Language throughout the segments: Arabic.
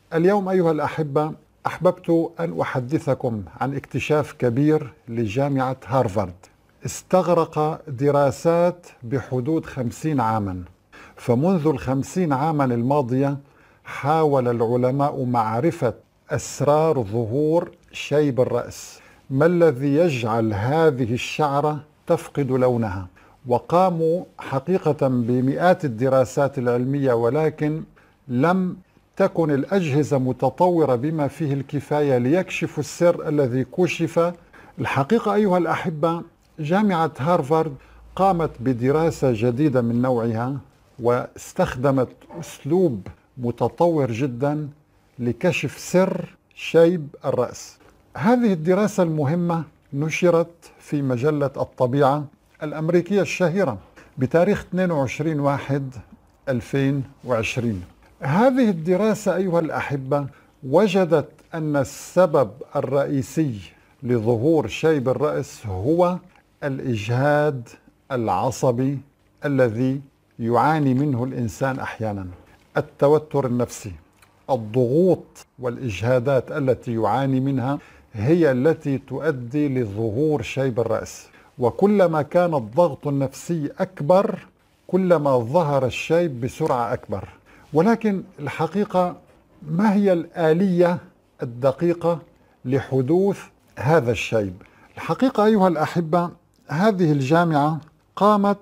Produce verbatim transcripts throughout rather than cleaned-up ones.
اليوم أيها الأحبة أحببت أن أحدثكم عن اكتشاف كبير لجامعة هارفارد استغرق دراسات بحدود خمسين عاما. فمنذ الخمسين عاما الماضية حاول العلماء معرفة أسرار ظهور شيب الرأس، ما الذي يجعل هذه الشعرة تفقد لونها. وقاموا حقيقة بمئات الدراسات العلمية، ولكن لم تكن الأجهزة متطورة بما فيه الكفاية ليكشفوا السر الذي كشف. الحقيقة أيها الأحبة، جامعة هارفارد قامت بدراسة جديدة من نوعها، واستخدمت أسلوب متطور جدا لكشف سر شيب الرأس. هذه الدراسة المهمة نشرت في مجلة الطبيعة الأمريكية الشهيرة بتاريخ اثنين وعشرين واحد ألفين وعشرين. هذه الدراسة أيها الأحبة وجدت أن السبب الرئيسي لظهور شيب الرأس هو الإجهاد العصبي الذي يعاني منه الإنسان أحيانا. التوتر النفسي، الضغوط والإجهادات التي يعاني منها هي التي تؤدي لظهور شيب الرأس، وكلما كان الضغط النفسي أكبر كلما ظهر الشيب بسرعة أكبر. ولكن الحقيقة ما هي الآلية الدقيقة لحدوث هذا الشيب؟ الحقيقة أيها الأحبة، هذه الجامعة قامت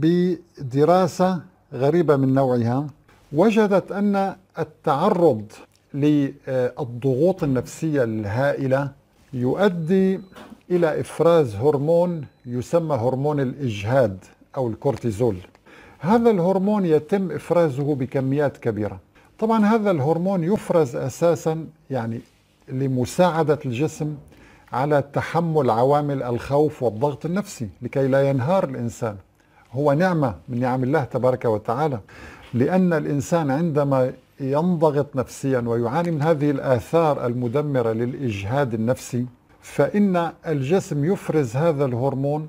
بدراسة غريبة من نوعها. وجدت أن التعرض للضغوط النفسية الهائلة يؤدي إلى إفراز هرمون يسمى هرمون الإجهاد أو الكورتيزول. هذا الهرمون يتم إفرازه بكميات كبيرة. طبعا هذا الهرمون يفرز أساسا يعني لمساعدة الجسم على تحمل عوامل الخوف والضغط النفسي لكي لا ينهار الإنسان. هو نعمة من نعم الله تبارك وتعالى، لأن الإنسان عندما ينضغط نفسيا ويعاني من هذه الآثار المدمرة للإجهاد النفسي، فإن الجسم يفرز هذا الهرمون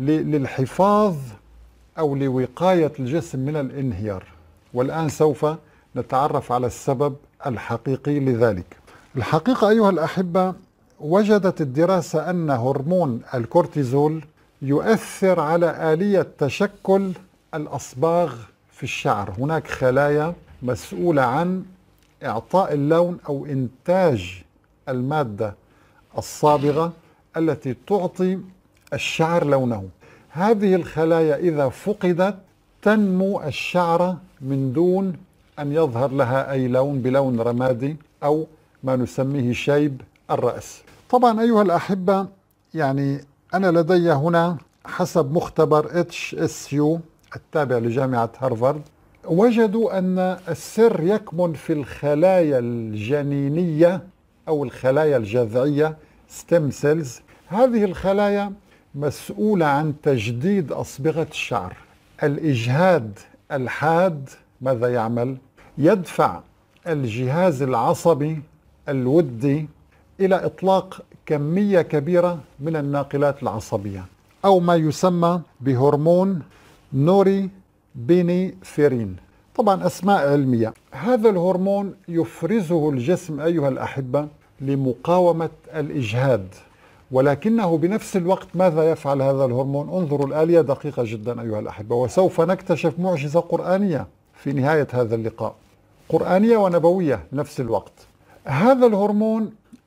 للحفاظ أو لوقاية الجسم من الانهيار. والآن سوف نتعرف على السبب الحقيقي لذلك. الحقيقة أيها الأحبة، وجدت الدراسة أن هرمون الكورتيزول يؤثر على آلية تشكل الأصباغ في الشعر. هناك خلايا مسؤولة عن إعطاء اللون أو إنتاج المادة الصابغة التي تعطي الشعر لونه. هذه الخلايا إذا فقدت تنمو الشعرة من دون أن يظهر لها أي لون بلون رمادي أو ما نسميه شيب الرأس. طبعا أيها الأحبة، يعني أنا لدي هنا حسب مختبر إتش إس يو التابع لجامعة هارفارد، وجدوا أن السر يكمن في الخلايا الجنينية أو الخلايا الجذعية ستيم سيلز. هذه الخلايا مسؤولة عن تجديد أصبغة الشعر. الإجهاد الحاد ماذا يعمل؟ يدفع الجهاز العصبي الودي إلى إطلاق كمية كبيرة من الناقلات العصبية أو ما يسمى بهرمون نوري بينيفرين. طبعا أسماء علمية. هذا الهرمون يفرزه الجسم أيها الأحبة لمقاومة الإجهاد، ولكنه بنفس الوقت ماذا يفعل هذا الهرمون؟ انظروا، الآلية دقيقة جدا أيها الأحبة، وسوف نكتشف معجزة قرآنية في نهاية هذا اللقاء، قرآنية ونبوية بنفس الوقت. هذا الهرمون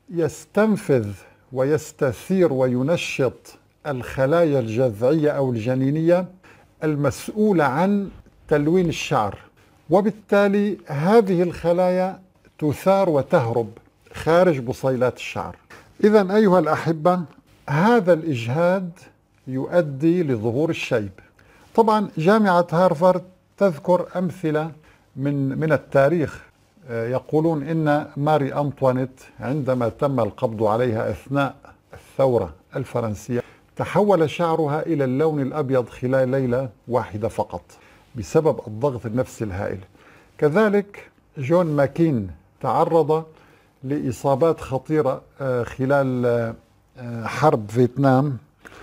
يستنفذ ويستثير وينشط الخلايا الجذعية أو الجنينية المسؤولة عن تلوين الشعر، وبالتالي هذه الخلايا تثار وتهرب خارج بصيلات الشعر. إذن أيها الأحبة، هذا الإجهاد يؤدي لظهور الشيب. طبعا جامعة هارفارد تذكر أمثلة من من التاريخ. يقولون إن ماري أنطوانيت عندما تم القبض عليها أثناء الثورة الفرنسية تحول شعرها إلى اللون الأبيض خلال ليلة واحدة فقط بسبب الضغط النفسي الهائل. كذلك جون ماكين تعرض لإصابات خطيرة خلال حرب فيتنام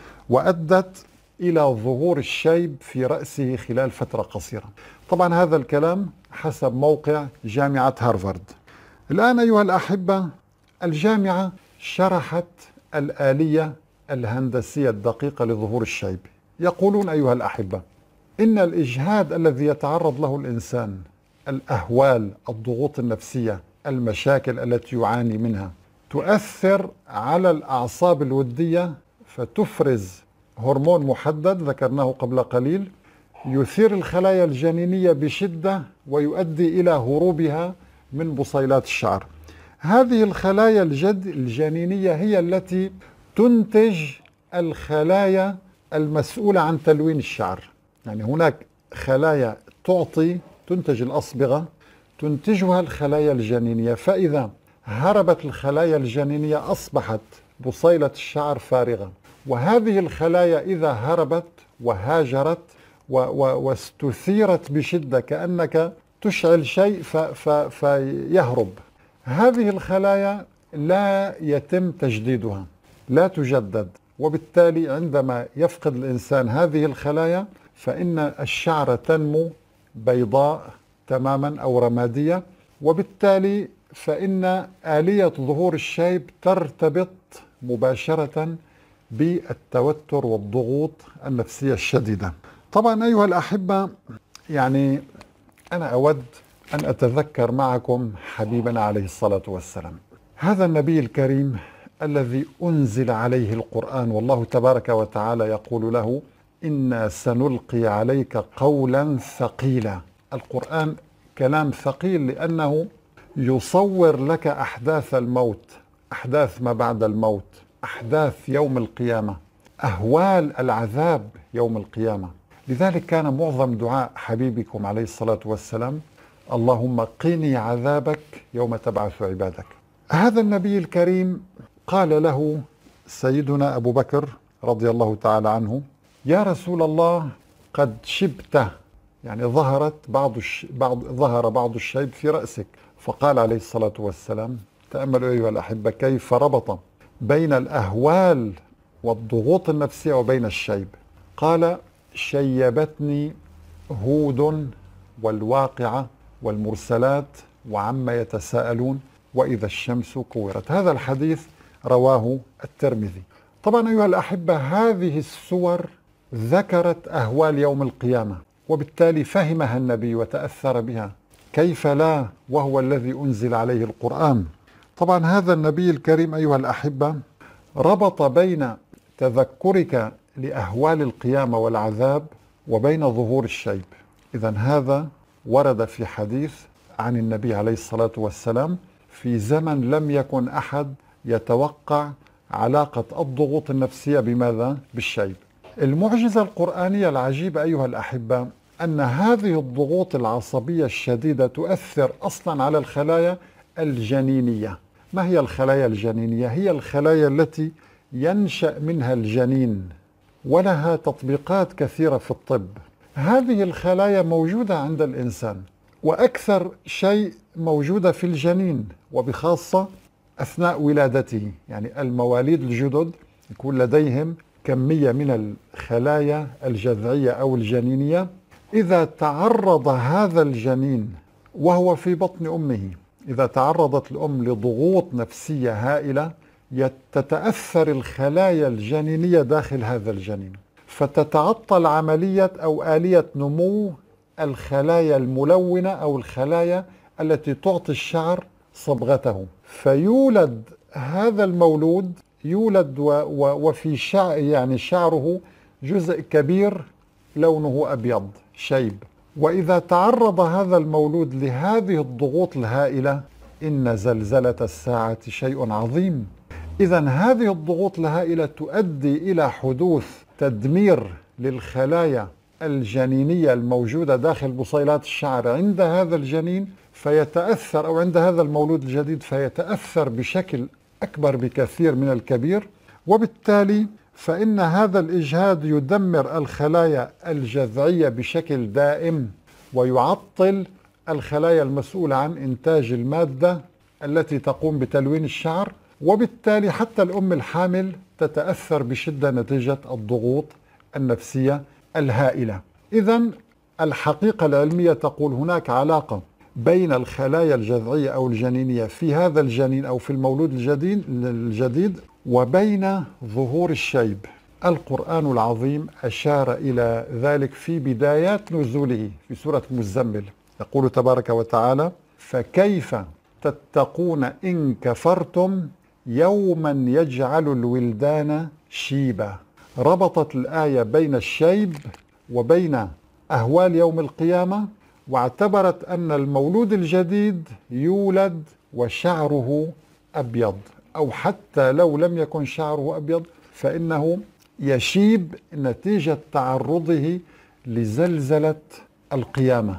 وأدت إلى ظهور الشيب في رأسه خلال فترة قصيرة. طبعا هذا الكلام حسب موقع جامعة هارفارد. الآن أيها الأحبة، الجامعة شرحت الآلية الهندسية الدقيقة لظهور الشيب. يقولون أيها الأحبة إن الإجهاد الذي يتعرض له الإنسان، الأهوال، الضغوط النفسية، المشاكل التي يعاني منها، تؤثر على الأعصاب الودية فتفرز هرمون محدد ذكرناه قبل قليل يثير الخلايا الجنينية بشدة ويؤدي إلى هروبها من بصيلات الشعر. هذه الخلايا الجد الجنينية هي التي تنتج الخلايا المسؤولة عن تلوين الشعر. يعني هناك خلايا تعطي تنتج الأصبغة تنتجها الخلايا الجنينية، فإذا هربت الخلايا الجنينية أصبحت بصيلة الشعر فارغة، وهذه الخلايا إذا هربت وهاجرت واستثيرت بشدة كأنك تشعل شيء فيهرب، هذه الخلايا لا يتم تجديدها، لا تجدد، وبالتالي عندما يفقد الإنسان هذه الخلايا فإن الشعر تنمو بيضاء تماما أو رمادية، وبالتالي فإن آلية ظهور الشيب ترتبط مباشرة بالتوتر والضغوط النفسية الشديدة. طبعا أيها الأحبة، يعني أنا أود أن أتذكر معكم حبيبنا عليه الصلاة والسلام، هذا النبي الكريم الذي أنزل عليه القرآن، والله تبارك وتعالى يقول له إنا سنلقي عليك قولا ثقيلا. القرآن كلام ثقيل لأنه يصور لك أحداث الموت، أحداث ما بعد الموت، أحداث يوم القيامة، أهوال العذاب يوم القيامة. لذلك كان معظم دعاء حبيبكم عليه الصلاة والسلام اللهم قني عذابك يوم تبعث عبادك. هذا النبي الكريم قال له سيدنا أبو بكر رضي الله تعالى عنه يا رسول الله قد شبت، يعني ظهرت بعض, الش... بعض ظهر بعض الشيب في رأسك. فقال عليه الصلاة والسلام، تأملوا أيها الأحبة كيف ربط بين الأهوال والضغوط النفسية وبين الشيب. قال شيبتني هود والواقعة والمرسلات وعما يتساءلون وإذا الشمس كورت. هذا الحديث رواه الترمذي. طبعا أيها الأحبة، هذه السور ذكرت أهوال يوم القيامة، وبالتالي فهمها النبي وتأثر بها، كيف لا وهو الذي أنزل عليه القرآن. طبعا هذا النبي الكريم أيها الأحبة ربط بين تذكرك لأهوال القيامة والعذاب وبين ظهور الشيب. إذن هذا ورد في حديث عن النبي عليه الصلاة والسلام في زمن لم يكن أحد يتوقع علاقة الضغوط النفسية بماذا؟ بالشيب. المعجزة القرآنية العجيبة أيها الأحبة أن هذه الضغوط العصبية الشديدة تؤثر أصلا على الخلايا الجنينية. ما هي الخلايا الجنينية؟ هي الخلايا التي ينشأ منها الجنين، ولها تطبيقات كثيرة في الطب. هذه الخلايا موجودة عند الإنسان، وأكثر شيء موجودة في الجنين، وبخاصة أثناء ولادته. يعني المواليد الجدد يكون لديهم كمية من الخلايا الجذعية أو الجنينية. إذا تعرض هذا الجنين وهو في بطن أمه، إذا تعرضت الأم لضغوط نفسية هائلة تتأثر الخلايا الجنينية داخل هذا الجنين، فتتعطل عملية أو آلية نمو الخلايا الملونة أو الخلايا التي تعطي الشعر صبغته، فيولد هذا المولود يولد و و وفي شعر يعني شعره جزء كبير لونه أبيض شيب. وإذا تعرض هذا المولود لهذه الضغوط الهائلة إن زلزلة الساعة شيء عظيم. إذن هذه الضغوط الهائلة تؤدي إلى حدوث تدمير للخلايا الجنينية الموجودة داخل بصيلات الشعر عند هذا الجنين، فيتأثر أو عند هذا المولود الجديد فيتأثر بشكل أكبر بكثير من الكبير، وبالتالي فإن هذا الإجهاد يدمر الخلايا الجذعية بشكل دائم ويعطل الخلايا المسؤولة عن إنتاج المادة التي تقوم بتلوين الشعر، وبالتالي حتى الأم الحامل تتأثر بشدة نتيجة الضغوط النفسية الهائلة. إذن الحقيقة العلمية تقول هناك علاقة بين الخلايا الجذعية أو الجنينية في هذا الجنين أو في المولود الجديد, الجديد وبين ظهور الشيب. القرآن العظيم أشار إلى ذلك في بدايات نزوله في سورة المزمل. يقول تبارك وتعالى: فكيف تتقون إن كفرتم يوما يجعل الولدان شيبا. ربطت الآية بين الشيب وبين أهوال يوم القيامة، واعتبرت أن المولود الجديد يولد وشعره أبيض، أو حتى لو لم يكن شعره أبيض فإنه يشيب نتيجة تعرضه لزلزلة القيامة،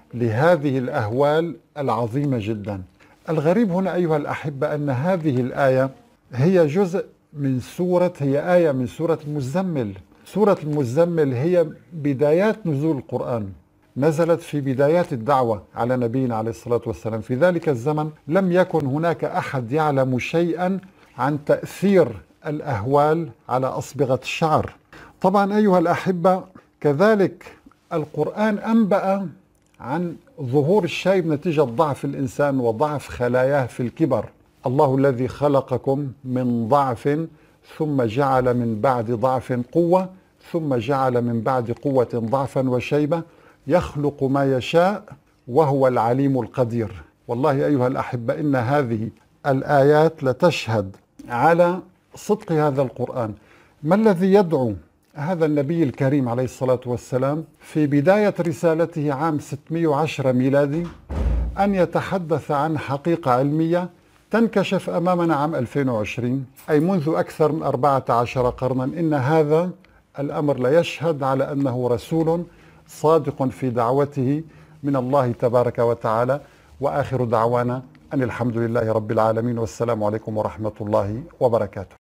لهذه الأهوال العظيمة جدا. الغريب هنا أيها الأحبة أن هذه الآية هي جزء من سورة هي آية من سورة المزمل. سورة المزمل هي بدايات نزول القرآن، نزلت في بدايات الدعوة على نبينا عليه الصلاة والسلام. في ذلك الزمن لم يكن هناك أحد يعلم شيئا عن تأثير الأهوال على أصبغة الشعر. طبعا أيها الأحبة كذلك القرآن أنبأ عن ظهور الشيب نتيجة ضعف الإنسان وضعف خلاياه في الكبر. الله الذي خلقكم من ضعف ثم جعل من بعد ضعف قوة ثم جعل من بعد قوة ضعفا وشيبة يخلق ما يشاء وهو العليم القدير. والله أيها الأحبة إن هذه الآيات لتشهد على صدق هذا القرآن. ما الذي يدعو هذا النبي الكريم عليه الصلاة والسلام في بداية رسالته عام ستمائة وعشرة ميلادي أن يتحدث عن حقيقة علمية تنكشف أمامنا عام ألفين وعشرين، أي منذ أكثر من أربعة عشر قرنا؟ إن هذا الأمر لا يشهد على أنه رسول صادق في دعوته من الله تبارك وتعالى. وآخر دعوانا أن الحمد لله رب العالمين، والسلام عليكم ورحمة الله وبركاته.